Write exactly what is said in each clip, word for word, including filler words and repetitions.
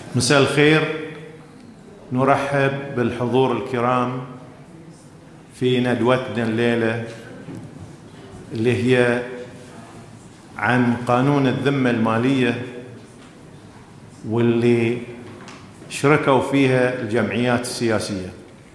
مساء الخير. نرحب بالحضور الكرام في ندوتنا الليلة اللي هي عن قانون الذمة المالية، واللي شركوا فيها الجمعيات السياسية.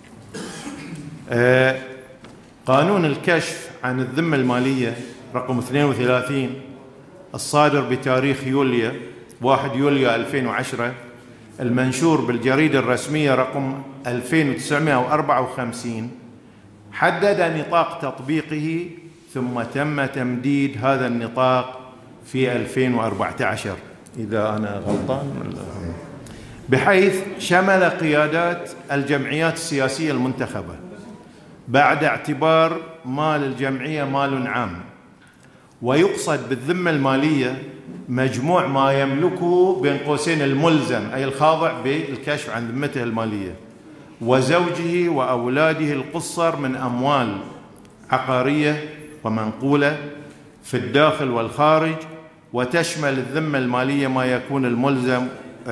آه قانون الكشف عن الذمة المالية رقم اثنين وثلاثين الصادر بتاريخ يوليو واحد يوليو ألفين وعشرة، المنشور بالجريدة الرسمية رقم ألفين وتسعمائة وأربعة وخمسين، حدد نطاق تطبيقه ثم تم تمديد هذا النطاق في ألفين وأربعة عشر إذا أنا غلطان، بحيث شمل قيادات الجمعيات السياسية المنتخبة بعد اعتبار مال الجمعية مال عام. ويقصد بالذمة المالية مجموع ما يملكه بين قوسين الملزم، أي الخاضع بالكشف عن ذمته المالية، وزوجه وأولاده القصر من أموال عقارية ومنقولة في الداخل والخارج. وتشمل الذمة المالية ما يكون الملزم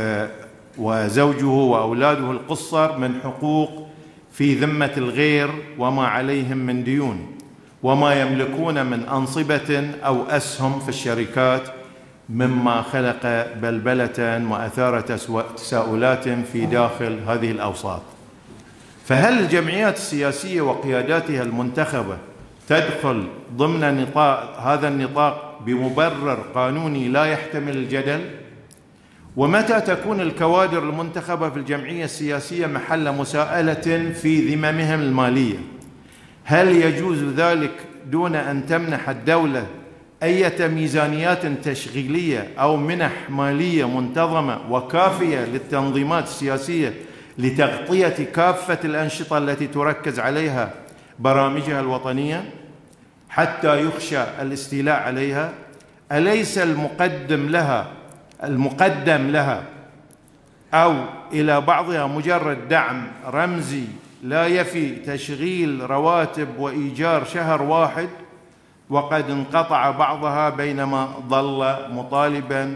وزوجه وأولاده القصر من حقوق في ذمة الغير وما عليهم من ديون، وما يملكون من أنصبة أو أسهم في الشركات، مما خلق بلبلة وأثار تساؤلات في داخل هذه الأوساط. فهل الجمعيات السياسية وقياداتها المنتخبة تدخل ضمن نطاق هذا النطاق بمبرر قانوني لا يحتمل الجدل؟ ومتى تكون الكوادر المنتخبة في الجمعية السياسية محل مساءلة في ذممهم المالية؟ هل يجوز ذلك دون أن تمنح الدولة أي ميزانيات تشغيلية أو منح مالية منتظمة وكافية للتنظيمات السياسية لتغطية كافة الأنشطة التي تركز عليها برامجها الوطنية حتى يخشى الاستيلاء عليها؟ أليس المقدم لها المقدم لها أو إلى بعضها مجرد دعم رمزي لا يفي تشغيل رواتب وإيجار شهر واحد، وقد انقطع بعضها بينما ظل مطالبا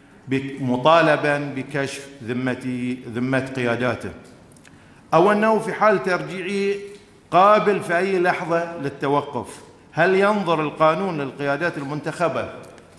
مطالبا بكشف ذمة ذمة قياداته؟ أو أنه في حال ترجيعه قابل في أي لحظة للتوقف؟ هل ينظر القانون للقيادات المنتخبة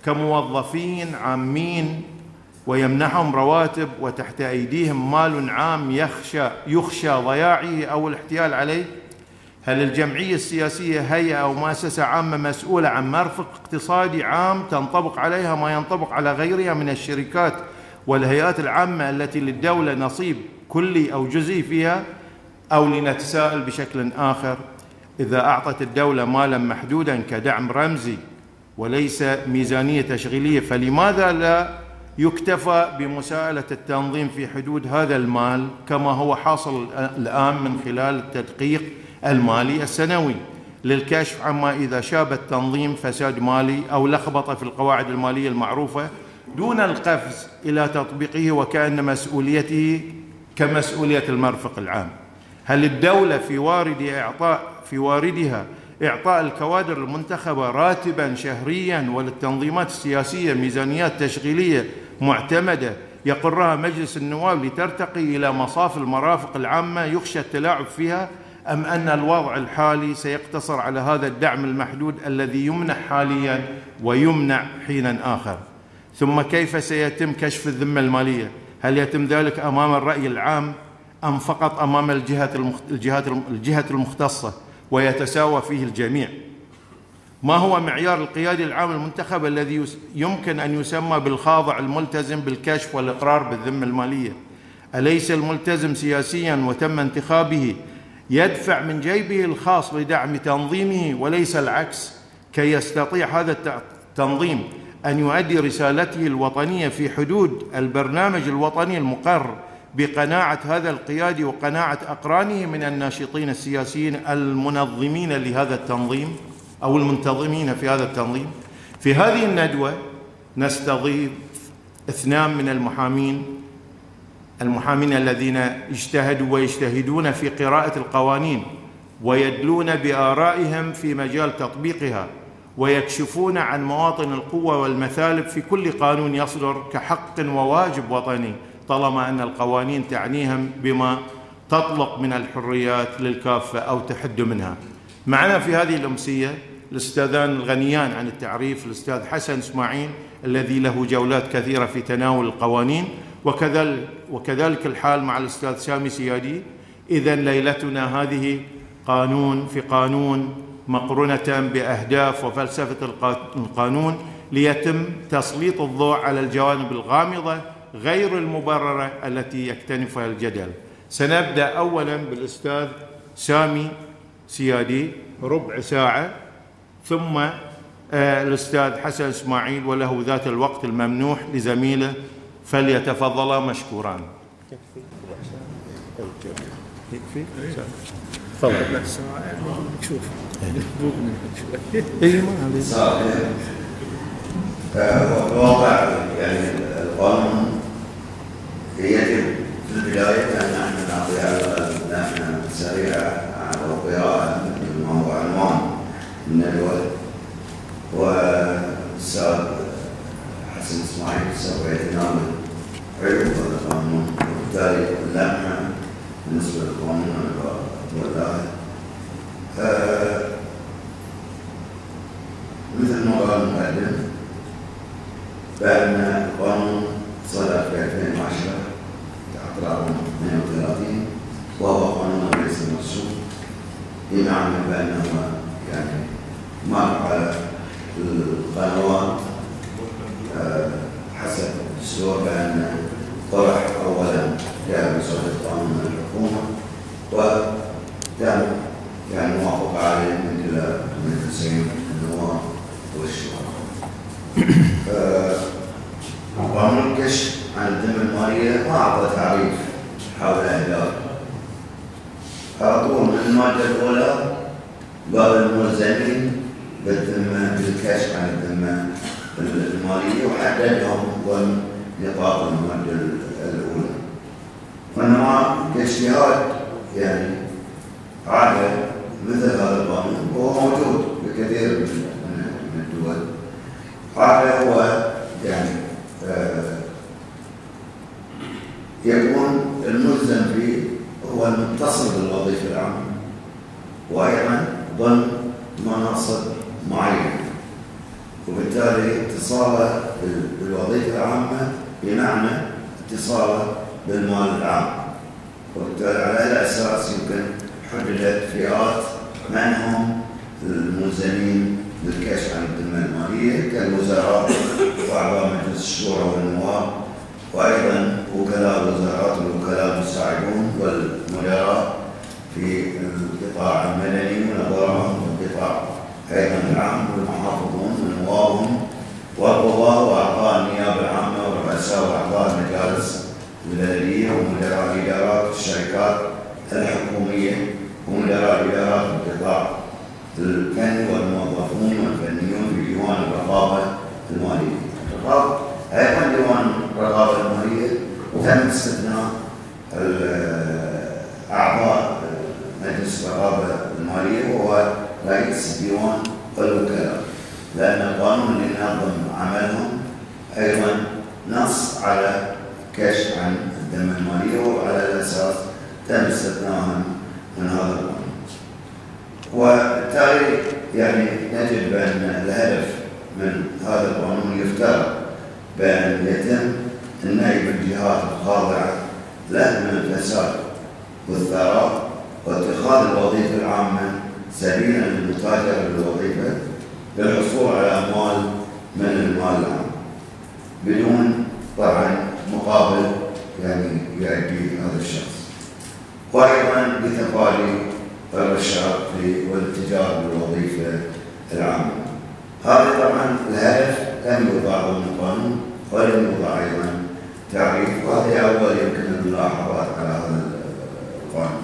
كموظفين عامين ويمنحهم رواتب وتحت أيديهم مال عام يخشى يخشى ضياعه أو الاحتيال عليه؟ هل الجمعية السياسية هيئة أو مؤسسة عامة مسؤولة عن مرفق اقتصادي عام تنطبق عليها ما ينطبق على غيرها من الشركات والهيئات العامة التي للدولة نصيب كلي أو جزئي فيها؟ أو لنتساءل بشكل آخر، إذا أعطت الدولة مالا محدودا كدعم رمزي وليس ميزانية تشغيلية، فلماذا لا يكتفى بمساءلة التنظيم في حدود هذا المال كما هو حاصل الآن من خلال التدقيق المالي السنوي للكشف عما إذا شاب التنظيم فساد مالي أو لخبطة في القواعد المالية المعروفة، دون القفز إلى تطبيقه وكأن مسؤوليته كمسؤولية المرفق العام؟ هل الدولة في وارد إعطاء في واردها إعطاء الكوادر المنتخبة راتبا شهريا وللتنظيمات السياسية ميزانيات تشغيلية معتمدة يقرها مجلس النواب لترتقي إلى مصاف المرافق العامة يخشى التلاعب فيها؟ أم أن الوضع الحالي سيقتصر على هذا الدعم المحدود الذي يمنح حاليا ويمنع حينا آخر؟ ثم كيف سيتم كشف الذمة المالية؟ هل يتم ذلك أمام الرأي العام أم فقط أمام الجهات الجهات الجهة المختصة ويتساوى فيه الجميع؟ ما هو معيار القيادي العام المنتخب الذي يمكن أن يسمى بالخاضع الملتزم بالكشف والإقرار بالذمة المالية؟ أليس الملتزم سياسيا وتم انتخابه يدفع من جيبه الخاص لدعم تنظيمه وليس العكس، كي يستطيع هذا التنظيم أن يؤدي رسالته الوطنية في حدود البرنامج الوطني المقرر بقناعة هذا القيادي وقناعة أقرانه من الناشطين السياسيين المنظمين لهذا التنظيم أو المنتظمين في هذا التنظيم؟ في هذه الندوة نستضيف اثنان من المحامين المحامين الذين اجتهدوا ويجتهدون في قراءة القوانين ويدلون بآرائهم في مجال تطبيقها، ويكشفون عن مواطن القوة والمثالب في كل قانون يصدر كحق وواجب وطني طالما أن القوانين تعنيهم بما تطلق من الحريات للكافة أو تحد منها. معنا في هذه الأمسية الأستاذان الغنيان عن التعريف، الأستاذ حسن إسماعيل الذي له جولات كثيرة في تناول القوانين، وكذلك, وكذلك الحال مع الأستاذ سامي سيادي. إذن ليلتنا هذه قانون في قانون، مقرونة بأهداف وفلسفة القانون، ليتم تسليط الضوء على الجوانب الغامضة غير المبررة التي يكتنفها الجدل. سنبدأ أولاً بالأستاذ سامي سيادي ربع ساعة، ثم آه الأستاذ حسن إسماعيل وله ذات الوقت الممنوح لزميله، فليتفضلا مشكوران. يكفي؟ تفضل. شوف اي ما عليه. الواقع يعني القانون يجب في البداية أن نحن نعطي على نحن سريعة على قراءة مثل ما هو عنوان من الوقت، والأستاذ حسن إسماعيل سوف يتناول عيوب هذا القانون، وبالتالي اللمحة بالنسبة للقانون والله آه مثل ما قال المقدم بأن القانون صدر في ألفين وعشرة تحت رقم اثنين وثلاثين، وهو قانون الرئيس المرسوم، بمعنى بأنه يعني مر على القنوات آه حسب الدستور، بأن طرح أولا كمسودة قانون الحكومة، وتم يعني موافق عليه من خلال من تسعين النواب والشورى. قانون الكشف عن الذمة المالية ما أعطى تعريف حول أهدافه، على طول من المادة الأولى قال الملزمين بالذمة بالكشف عن الذمة المالية، وحددهم ضمن نطاق المادة الأولى. وإنما كاجتهاد يعني عادة مثل هذا القانون، وهو موجود بكثير من الدول، عادة هو يعني آه يكون الملزم فيه هو المتصل بالوظيفة العامة، وأيضا ضمن مناصب معينة، وبالتالي اتصاله بالوظيفة العامة بمعنى اتصاله بالمال العام، وبالتالي على هذا الأساس يمكن حددت فئات من هم الملزمين بالكشف عن الذمة المالية كالوزراء وأعضاء مجلس الشورى والنواب، وأيضا وكلاء الوزارات والوكلاء المساعدون والمدراء في القطاع المدني ونظرهم في القطاع أيضا العام، والمحافظون ونوابهم والقضاة وأعضاء النيابة العامة ورؤساء وأعضاء المجالس البلدية ومدراء إدارات الشركات الحكومية ومدراء إدارات القطاع الفني والموظفون والفنيون في ديوان الرقابة المالية. الرقابة أيضا ديوان الرقابة المالية تم استثناء أعضاء مجلس الرقابة المالية وهو رئيس الديوان والوكلاء، لأن القانون اللي ينظم عملهم أيضا نص على كشف عن الذمة المالية، وعلى الأساس تم استثناءهم من هذا القانون. وبالتالي يعني نجد بأن الهدف من هذا القانون يفترض بأن يتم النهي بالجهات الخاضعة له من الفساد والثراء، واتخاذ الوظيفة العامة سبيلا للمتاجرة بالوظيفة للحصول على أموال من المال العام بدون طبعا مقابل يعني يؤدي هذا الشخص، وأيضا بتفادي الرشاوى والاتجار بالوظيفة العامة. هذا طبعا الهدف لم يوضع ضمن القانون ولم يوضع أيضا تعريف، وهذه أول يمكن الملاحظات على هذا القانون.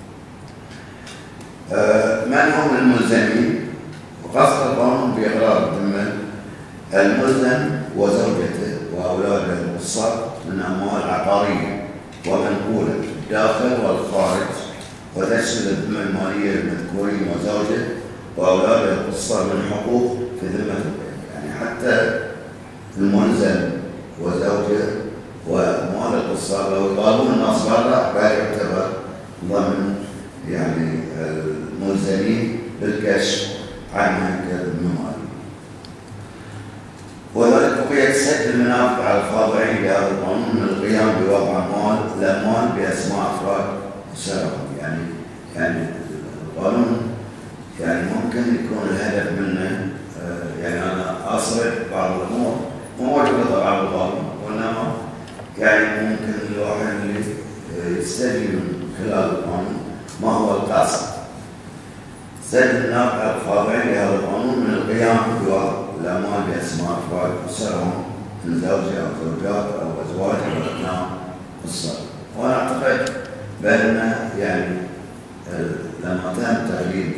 آه من هم الملزمين؟ وقصد القانون بإقرار الذمة الملزم وزوجته وأولاده القصار من أموال عقارية ومنقولة الداخل والخارج، وتشمل الذمة المالية للمذكورين وزوجه وأولاده القصار من حقوق في ذمة البيت، يعني حتى الملزم وزوجه وأموال القصار لو يطالبون الناس برا لا يعتبر ضمن يعني الملزمين بالكشف عن هيكل الممالي. وذلك بقية سد المنافع على الخاضعين لهذا القانون من القيام بوضع أموال الأموال بأسماء أفراد وسرهم. يعني يعني القانون يعني ممكن يكون الهدف منه يعني أنا أصرف بعض الأمور مو موجودة طبعا بالقانون، وإنما يعني ممكن الواحد اللي يستدعي من خلال القانون ما هو القصد. سد المنافع الخاضعين لهذا القانون من القيام بوضع الأموال بأسماء أفراد أسرهم من زوجة أو زوجات أو أزواج أو أبناء الصالح. وأنا أعتقد بأن يعني لما تم تغيير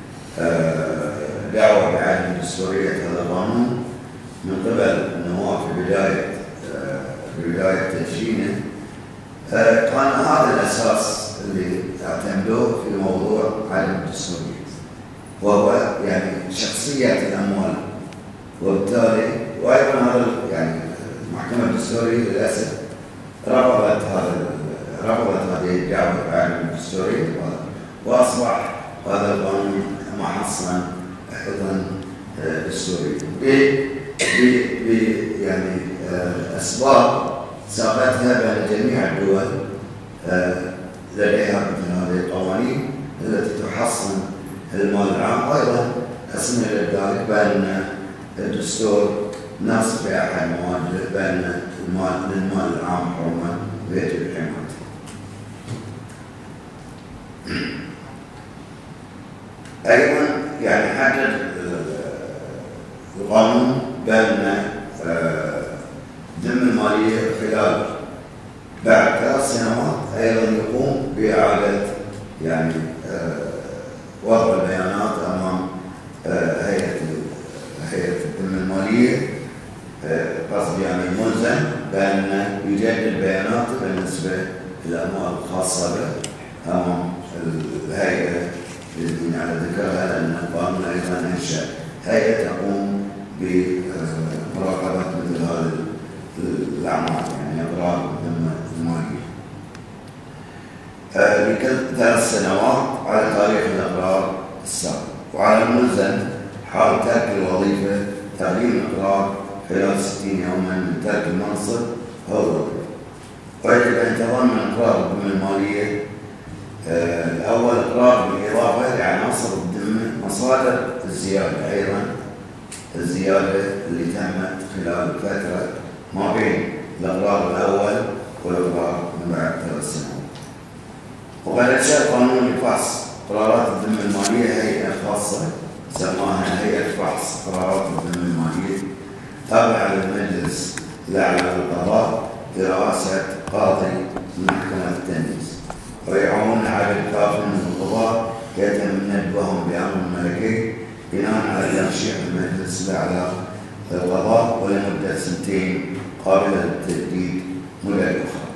دعوة بعدم دستورية هذا القانون من قبل النواب في بداية في بداية تدشينه، كان هذا الأساس اللي اعتمدوه في موضوع عدم الدستورية، وهو يعني شخصية الأموال. وبالتالي وأيضا هذا يعني المحكمة الدستورية للأسف رفضت هذا رفضت هذه الدعوة بعدم الدستورية، وأصبح هذا القانون محصنا أيضا دستوري ب يعني أسباب ساقتها بين جميع الدول لديها مثل هذه القوانين التي تحصن المال العام. أيضا أسمى ذلك بأن الدستور نص في أحد مواده بأن المال للمال العام حرمة ويجب حمايته. أيضا يعني حدد القانون بأن ذم المالية خلال بعد ثلاث سنوات أيضا يقوم بإعادة يعني وضع البيانات أمام هيئة هيئة الذم المالية، قصدي يعني ملزم بأن يجدد بياناته بالنسبة للأموال الخاصة به أمام الهيئة الذين على ذكرها، لأن القانون أيضا أنشأ هيئة تقوم بمراقبة مثل هذه الأعمال يعني أضرار الذمة المالية لكل ثلاث سنوات على تاريخ الإقرار السابق. وعلى الملزم حال ترك الوظيفة تقديم إقرار خلال ستين يوما من ترك المنصب أو الوظيفة. ويجب أن يتضمن إقرار الذمة المالية الأول إقرار بالإضافة لعناصر الذمة مصادر الزيادة، أيضا الزيادة اللي تمت خلال الفترة ما بين الإقرار الأول والإقرار من بعد ثلاث سنوات. وقد أنشأ القانون لفحص قرارات الذمة المالية هيئة خاصة سماها هيئة فحص قرارات الذمة المالية تابعة للمجلس الأعلى للقضاء برئاسة قاضي محكمة التنفيذ، ويعون عدد كافٍ من القضاة يتم ندبهم بأمر ملكي بناء على ترشيح المجلس الأعلى للقضاء ولمدة سنتين قابلة للتجديد مدة أخرى.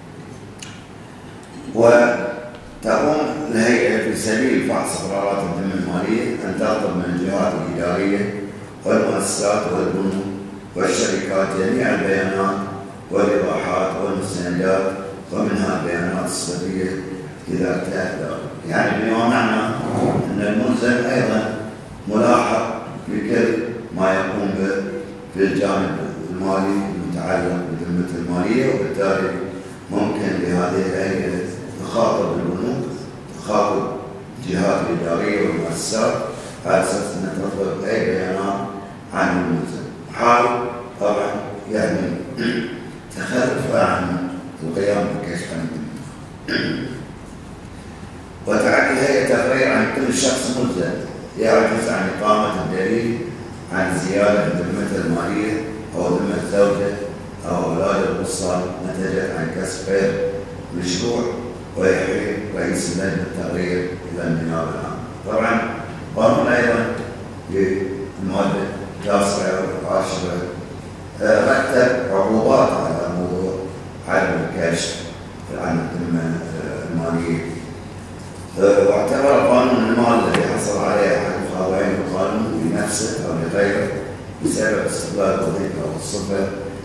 وتقوم الهيئة في سبيل فحص قرارات الذمة المالية أن تطلب من الجهات الإدارية والمؤسسات والبنوك والشركات جميع البيانات والإيضاحات والمستندات ومنها البيانات السرية إذا ارتأت ذلك. يعني بما معنى أن الملزم أيضا ملاحق بكل ما يقوم به في الجانب المالي المتعلق بالذمة المالية، وبالتالي ممكن لهذه الهيئة تخاطب البنوك تخاطب الجهات الإدارية والمؤسسات على أساس أن تطلب أي بيانات عن الملزم، حال طبعا يعني تخلف عن القيام بالكشف عن الذمة. وتعد الهيئة تقرير عن كل شخص ملزم يعجز عن إقامة الدليل عن زيادة ذمته المالية أو ذمة زوجه أو أولاد القصة نتجت عن كسب غير مشروع، ويحيل رئيس لجنة التقرير إلى النيابة العامة. طبعا قانون أيضا بالمادة التاسعة والعاشرة رتب عقوبات على موضوع عدم الكشف عن الذمة المالية، واعتبر قانون المال الذي حصل عليه أحد الخاضعين القانون لنفسه أو لغيره بسبب استقلال الوظيفة أو الصفة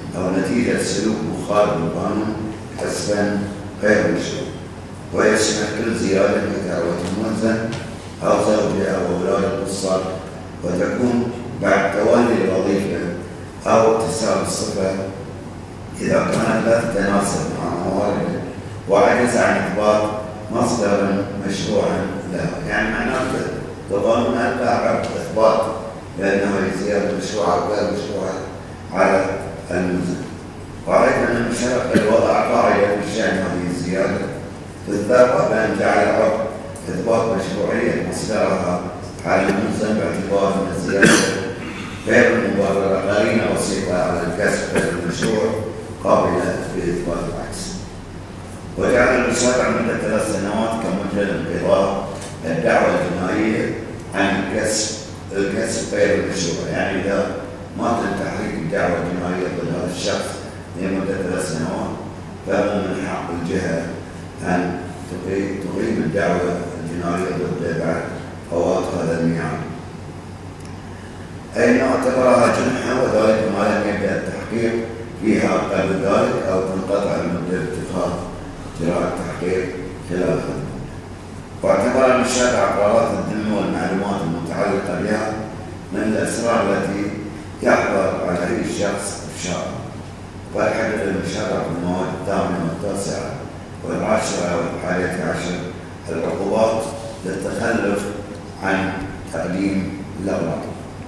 أو نتيجة سلوك مخالف للقانون كسبا غير مشروع، ويشمل كل زيادة في ثروة الملزم أو زوجه أو أولاد القصة، وتكون بعد تولي الوظيفة أو اكتساب الصفة إذا كانت لا تتناسب مع موارده وعجز عن إثبات مصدرا مشروعا له. يعني معناته القانون لا عقد إثبات بأنه زيادة مشروعة أو غير مشروعة على الملزم. وأيضا أن الشرع وضع قاعدة في شأن هذه الزيادة في الثروة بأن جعل عقد إثبات مشروعية مصدرها على الملزم باعتبار أن الزيادة غير المبررة قرينة وسيطة على الكسب غير المشروع قابلة لإثبات العكس. وجعل الشرع مدة ثلاث سنوات كمدة لانقضاء الدعوة الجنائية عن الكسب الكسب غير المشروع. يعني إذا ما تم تحريك الدعوة الجنائية ضد هذا الشخص لمدة ثلاث سنوات فهو من حق الجهة أن تقيم الدعوة الجنائية ضده بعد فوات هذا الميعاد. أي أنه اعتبرها جنحة، وذلك ما لم يبدأ التحقيق فيها قبل ذلك أو تنقطع المدة باتخاذ إجراء التحقيق خلالها. واعتبر المشرع قرارات الذمة والمعلومات المتعلقة بها من الأسرار التي يحظر على أي شخص إفشاءها. وقد حدد المشرع في المواد الثامنة والتاسعة والعاشرة والحادية عشر العقوبات للتخلف عن تقديم الأوراق.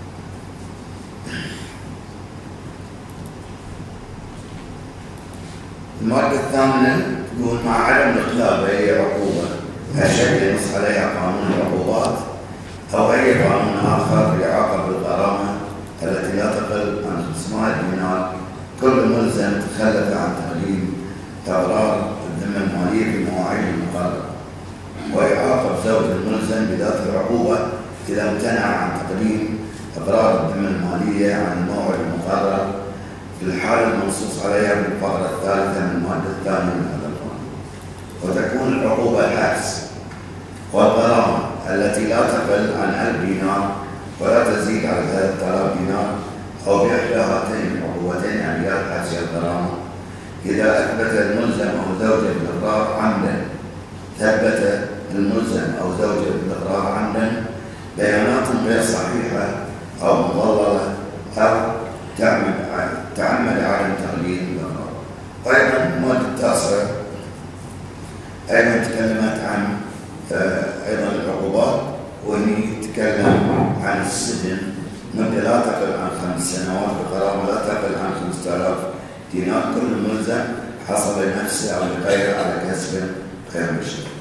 المادة الثامنة تقول مع عدم الإخلاء بأي عقوبة أشد ينص عليها قانون العقوبات أو أي قانون آخر يعاقب بالغرامة التي لا تقل عن خمسمائة دينار كل ملزم تخلف عن تقديم أغراض الذمة المالية في المواعيد المقررة. ويعاقب زوج الملزم بذات العقوبة إذا امتنع عن تقديم أغراض الذمة المالية عن الموعد المقرر في الحالة المنصوص عليها في الفقرة الثالثة من المادة الثانية من هذا القانون. وتكون العقوبة العكس، والغرامة التي لا تقل عن ألف دينار ولا تزيد على ثلاثة آلاف دينار أو بإحدى هاتين العقوبتين، يعني يا الحبس يا الغرامة، إذا أثبت الملزم أو زوجه بالإقرار عمدا ثبت الملزم أو زوجه بالإقرار عمدا بيانات غير صحيحة أو مضللة أو تعمد تعمد عدم تقديم الإقرار. أيضا المادة التاسعة أيضا تكلمت عن أيضا العقوبات، وهي تتكلم عن السجن مدة لا تقل عن خمس سنوات وغرامة لا تقل عن خمسة آلاف دينار كل ملزم حصل لنفسه أو لغيره على كسب غير مشروع.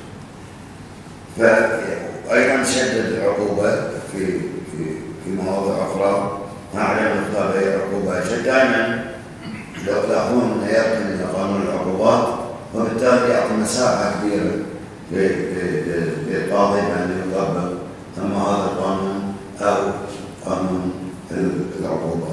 فأيضا شدد العقوبة في في في مواضع أخرى مع عدم الإخلاء بأي عقوبة. شد دائما لو تلاحظون أنه يركن إلى قانون العقوبات، وبالتالي يعطي مساحة كبيرة للقاضي بأن يطبق أما هذا القانون أو قانون العقوبات.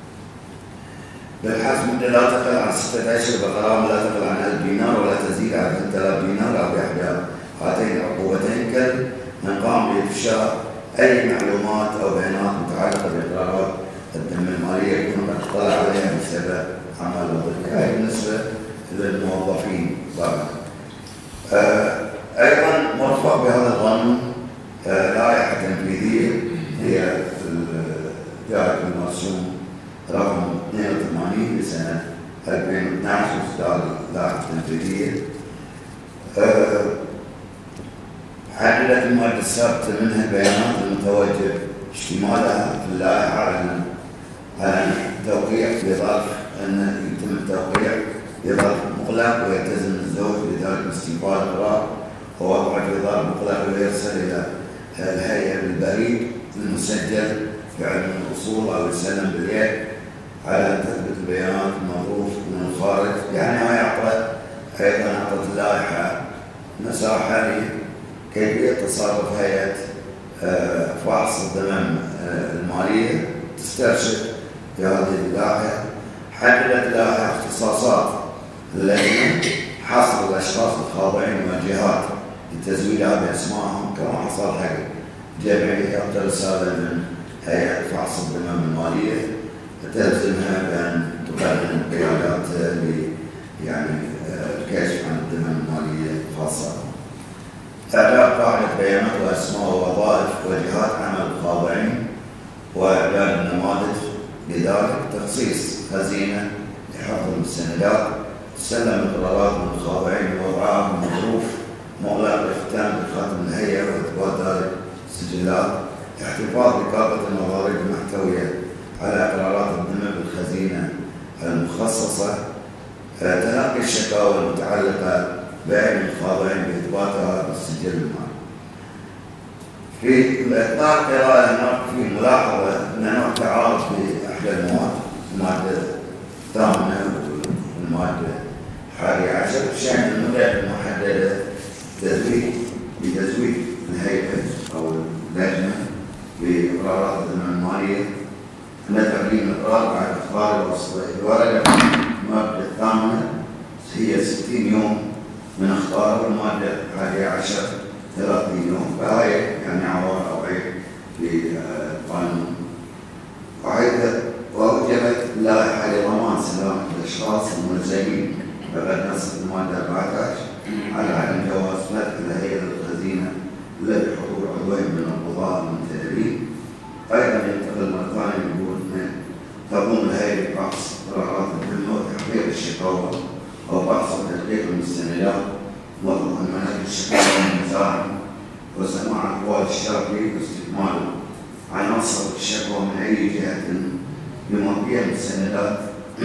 بالحسب مدة لا تقل عن ستة أشهر بغرامة لا تقل عن ألف دينار ولا تزيد على ثلاثة آلاف دينار أو بإحدى هاتين العقوبتين كل من قام بإفشاء أي معلومات أو بيانات متعلقة بإقرارات الذمة المالية يكون قد اطلع عليها بسبب أعمال الضريبة. هذه بالنسبة للموظفين طبعا. آه أيضا مرفق بهذا القانون آه لائحة تنفيذية هي جاءت المرسوم رقم اثنين وثمانين لسنة ألفين واثني عشر وإصدار لائحة تنفيذية. آه حددت المادة السابقة منها البيانات المتوجب اشتمالها في اللائحة على على التوقيع في ظرف أن يتم التوقيع في ظرف مغلق ويلتزم الزوج بذلك باستيفاء القرار ووضعه في ظرف مغلق ويرسل إلى الهيئة بالبريد المسجل في علم الأصول أو يسلم باليد على أن تثبت البيانات المظروف من الخارج. يعني ما يعطى أيضا أعطت اللائحة مساحة كيفية تصرف هيئة فحص الذمم المالية تسترشد في هذه اللائحة. حددت اللائحة اختصاصات اللجنة حصر الأشخاص الخاضعين والجهات لتزويدها بأسمائهم كما حصل حق جمعية رسالة من هيئة فحص الذمم المالية وتلزمها بأن ويقدم بيانات ل يعني الكشف عن الذمم المالية الخاصة. إعداد قاعدة بيانات وأسماء ووظائف وجهات عمل الخاضعين وإعداد النماذج، لذلك تخصيص خزينة لحفظ المستندات، تسلم القرارات من الخاضعين ووضعها من ظروف مغلق الاختتام بختم الهيئة وإثبات ذلك السجلات، احتفاظ بكافة المضارب المحتوية على قرارات الذمم بالخزينة المخصصة، تلقي الشكاوى المتعلقة بأي الخاضعين بإثباتها بالسجل المالي. في إطلاق قراءة هناك في ملاحظة أن هناك تعارض في إحدى المواد، المادة الثامنة والمادة الحادية عشر، بشأن المدة المحددة تزويد بتزويد الهيئة أو اللجنة بقرارات الذمم المالية أن تقديم الإقرار بعد إخبار الوصف. الورقة المادة الثامنة هي ستين يوم من إخبار، والمادة الحادية عشر ثلاثين يوم، فهي يعني عوار أو عيب للقانون. وأوجبت اللائحة لضمان سلامة الأشخاص الملزمين بقد نص المادة أربعة عشر على عدم جواز فتح الهيئة للخزينة إلا بحضور عضوين من القضاء المنتدبين. أيضا ينتقل مرة ثانية يقول أن تقوم الهيئة بفحص قرارات الذمة وتحقيق الشكاوى أو بحث وتدقيق المستندات وضع منهج الشكاوى والمزاحم وسماع أقوال الشاكي واستكمال عناصر الشكوى من أي جهة بما فيها المستندات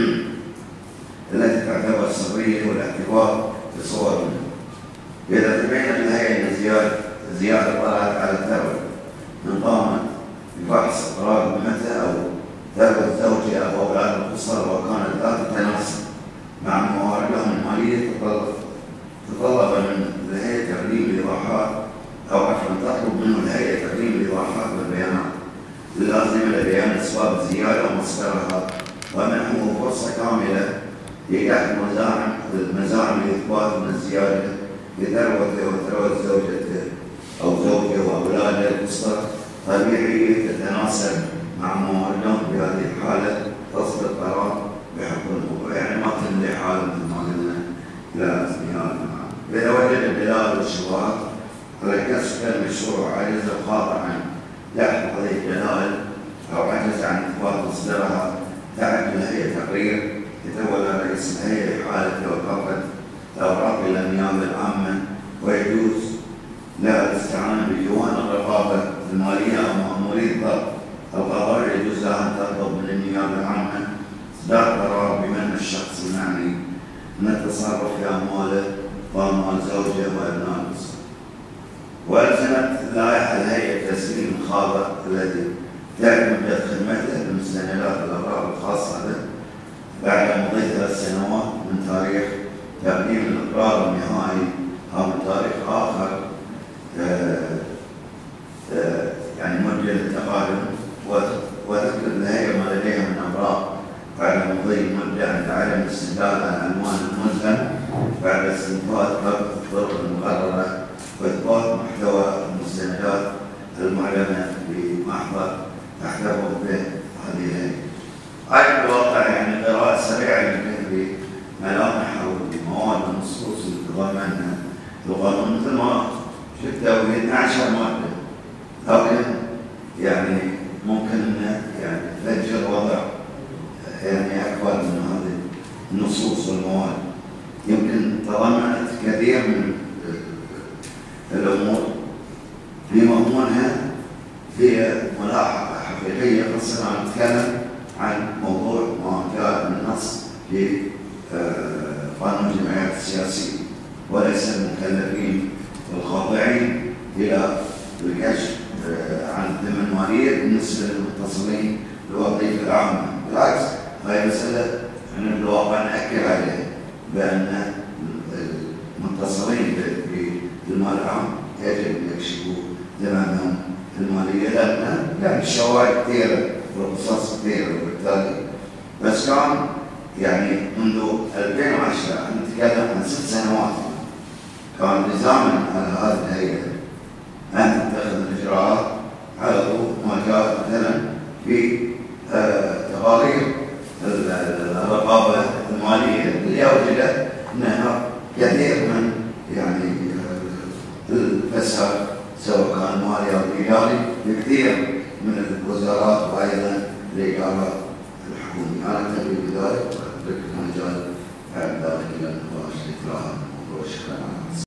التي تعتبر سرية والاعتبار بصور منها. إذا تبين الهيئة أن زيادة زيادة طلعت على الثروة من قامت بفحص قرار ذمتها أو ثروة زوجها أو أولاد الأسرة وكانت لا تتناسب مع مواردهم المالية، تطلب من الهيئة تقديم الإيضاحات أو عفوا تطلب منه الهيئة تقديم الإيضاحات والبيانات اللازمة لبيان أسباب الزيادة ومصدرها، ومنحه فرصة كاملة لإيجاد المزاعم المزاعم لإثبات أن الزيادة لثروته وثروة زوجته أو زوجه وأولاده الأسرة طبيعية تتناسب مع مواردهم. في هذه الحالة تصدر قرار بحكم الموضوع، يعني ما تملي حالة مثل ما قلنا لا نهاية. إذا وجد الدلالة والشبهات على كسب المشروع عجز الخاضع عن لحظ هذه الدلائل أو عجز عن إثبات مصدرها، تعد الهيئة تقرير يتولى رئيس الهيئة حالة وقفت الأوراق إلى النيابة العامة، ويجوز لا الاستعانة بديوان الرقابة المالية أو مأموري الضبط القضائي، يجوز لها أن تطلب من النيابة العامة إصدار قرار بمنع الشخص المعني من التصرف في أمواله وأموال زوجه وأبناء الأسرة. وألزمت لائحة الهيئة تسليم الخاضع الذي تعد مدة خدمته بمستندات الأوراق الخاصة به بعد مضي ثلاث سنوات من تاريخ تقديم الإقرار النهائي أو من تاريخ آخر آآ آآ يعني مجل التقادم، وتكتب الهيئة ما لديها من أوراق بعد مضي مدة عند عدم الاستدلال على العنوان الملزم بعد استنفاذ الطرق المقررة وإثبات محتوى المستندات المعلنة بمحضر تحتفظ به هذه الهيئة. أيضا الواقع يعني قراءة سريعة يمكن بملامح أو بمواد النصوص اللي تضمنها القانون مثل ما شفته وهي اثنتي عشرة مادة، لكن يعني ممكن يعني تفجر وضع يعني أكبر من هذه النصوص والمواد، يمكن تضمنت كثير من الأمور بمضمونها هي ملاحظة حقيقية، خاصة أن نتكلم عن موضوع ما جاء من النص في قانون الجمعيات السياسية، وليس المكلفين والخاضعين إلى الكشف عن الذمة المالية بالنسبة للمتصلين بالوظيفة العامة. بالعكس هذه مسألة من الواقع نأكد عليها بأن المتصلين بالمال العام يجب أن يكشفوا ذممهم المالية، لأن يعني الشواهد كثيرة والقصص كثيرة، وبالتالي بس كان يعني منذ ألفين وعشرة نتكلم عن ست سنوات كان لزاما على هذه الهيئة أن تتخذ الإجراءات على ضوء ما جاء مثلا في تقارير الرقابة كثير من يعني الفساد سواء كان مالي او اداري لكثير من الوزارات وايضا الادارات الحكوميه. انا اكتفي بذلك